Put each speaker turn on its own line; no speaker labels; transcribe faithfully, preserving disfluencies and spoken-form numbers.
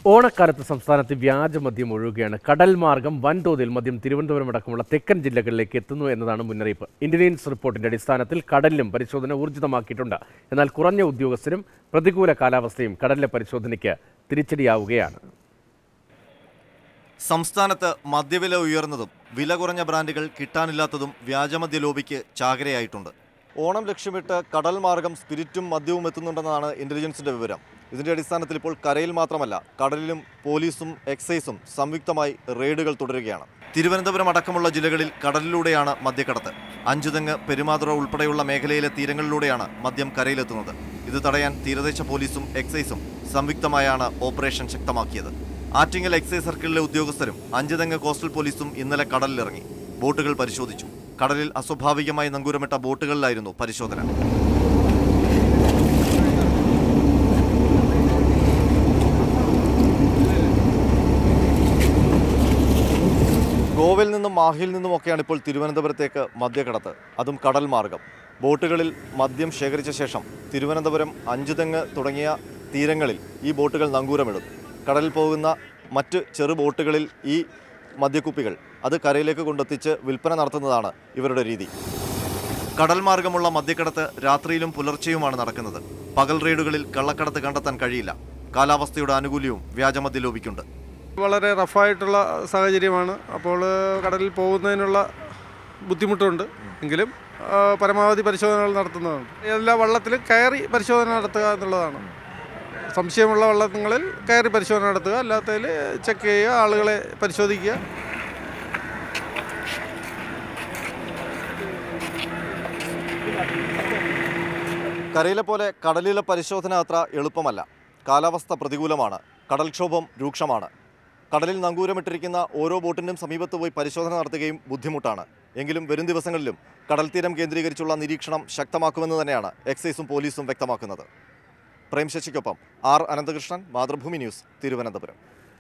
ഓണക്കാലത്ത് സംസ്ഥാനത്ത് വ്യാജമദ്യം ഒഴുകുകയാണ്. കടൽ മാർഗം വൻതോതിൽ മദ്യം തിരുവനന്തപുരം അടക്കമുള്ള തെക്കൻ ജില്ലകളിലേക്ക് എത്തുന്നു എന്നതാണ് മുന്നറിയിപ്പ്. ഇന്റലിജൻസ് റിപ്പോർട്ടിന്റെ അടിസ്ഥാനത്തിൽ കടലിലും പരിശോധന ഊർജിതമാക്കിയിട്ടുണ്ട്. എന്നാൽ കുറഞ്ഞ ഉദ്യോഗസ്ഥരും പ്രതികൂല കാലാവസ്ഥയും കടലിലെ പരിശോധനയ്ക്ക് തിരിച്ചടിയാവുകയാണ്.
സംസ്ഥാനത്ത് മദ്യവില ഉയർന്നതും വില കുറഞ്ഞ ബ്രാൻഡുകൾ കിട്ടാനില്ലാത്തതും വ്യാജമദ്യ ലോബിക്ക് ചാകരയായിട്ടുണ്ട്. ഓണം ലക്ഷ്യമിട്ട് കടൽ മാർഗം സ്പിരിറ്റും മദ്യവും എത്തുന്നുണ്ടെന്നാണ് ഇന്റലിജൻസിന്റെ വിവരം. ഇതിന്റെ അടിസ്ഥാനത്തിൽ ഇപ്പോൾ കരയിൽ മാത്രമല്ല കടലിലും പോലീസും എക്സൈസും സംയുക്തമായി റെയ്ഡുകൾ തുടരുകയാണ്. തിരുവനന്തപുരം അടക്കമുള്ള ജില്ലകളിൽ കടലിലൂടെയാണ് മദ്യക്കടത്ത്. അഞ്ചുതെങ്ങ്, പെരുമാതുറ ഉൾപ്പെടെയുള്ള മേഖലയിലെ തീരങ്ങളിലൂടെയാണ് മദ്യം കരയിലെത്തുന്നത്. ഇത് തടയാൻ തീരദേശ പോലീസും എക്സൈസും സംയുക്തമായാണ് ഓപ്പറേഷൻ ശക്തമാക്കിയത്. ആറ്റിങ്ങൽ എക്സൈസ് സർക്കിളിലെ ഉദ്യോഗസ്ഥരും അഞ്ചുതെങ്ങ് കോസ്റ്റൽ പോലീസും ഇന്നലെ കടലിലിറങ്ങി ബോട്ടുകൾ പരിശോധിച്ചു. കടലിൽ അസ്വാഭാവികമായി നങ്കൂരമിട്ട ബോട്ടുകളിലായിരുന്നു പരിശോധന. ഗോവയിൽ നിന്നും മാഹിയിൽ നിന്നുമൊക്കെയാണ് ഇപ്പോൾ തിരുവനന്തപുരത്തേക്ക് മദ്യക്കടത്ത്, അതും കടൽ മാർഗം. ബോട്ടുകളിൽ മദ്യം ശേഖരിച്ച ശേഷം തിരുവനന്തപുരം, അഞ്ചുതെങ്ങ് തുടങ്ങിയ തീരങ്ങളിൽ ഈ ബോട്ടുകൾ നങ്കൂരമിടും. കടലിൽ പോകുന്ന മറ്റ് ചെറു ബോട്ടുകളിൽ ഈ മദ്യക്കുപ്പികൾ അത് കരയിലേക്ക് കൊണ്ടെത്തിച്ച് വിൽപ്പന നടത്തുന്നതാണ് ഇവരുടെ രീതി. കടൽ മാർഗമുള്ള മദ്യക്കടത്ത് രാത്രിയിലും പുലർച്ചെയുമാണ് നടക്കുന്നത്. പകൽ റെയ്ഡുകളിൽ കള്ളക്കടത്ത് കണ്ടെത്താൻ കഴിയില്ല. കാലാവസ്ഥയുടെ ആനുകൂല്യവും വ്യാജമദ്യ ലോബിക്കുണ്ട്.
വളരെ റഫായിട്ടുള്ള സാഹചര്യമാണ്. അപ്പോൾ കടലിൽ പോകുന്നതിനുള്ള ബുദ്ധിമുട്ടുണ്ട്. എങ്കിലും പരമാവധി പരിശോധനകൾ നടത്തുന്നതാണ്. എല്ലാ വള്ളത്തിലും കയറി പരിശോധന നടത്തുക എന്നുള്ളതാണ്. സംശയമുള്ള വള്ളങ്ങളിൽ കയറി പരിശോധന നടത്തുക, അല്ലാത്തതിൽ ചെക്ക് ചെയ്യുക, ആളുകളെ പരിശോധിക്കുക.
കരയിലെ പോലെ കടലിലെ പരിശോധന അത്ര എളുപ്പമല്ല. കാലാവസ്ഥ പ്രതികൂലമാണ്. കടൽക്ഷോഭം രൂക്ഷമാണ്. കടലിൽ നങ്കൂരമിട്ടിരിക്കുന്ന ഓരോ ബോട്ടിനും സമീപത്ത് പോയി പരിശോധന നടത്തുകയും ബുദ്ധിമുട്ടാണ്. എങ്കിലും വരും ദിവസങ്ങളിലും കടൽ തീരം കേന്ദ്രീകരിച്ചുള്ള നിരീക്ഷണം ശക്തമാക്കുമെന്ന് തന്നെയാണ് എക്സൈസും പോലീസും വ്യക്തമാക്കുന്നത്. പ്രേം ശശിക്കൊപ്പം ആർ അനന്തകൃഷ്ണൻ, മാതൃഭൂമി ന്യൂസ്, തിരുവനന്തപുരം.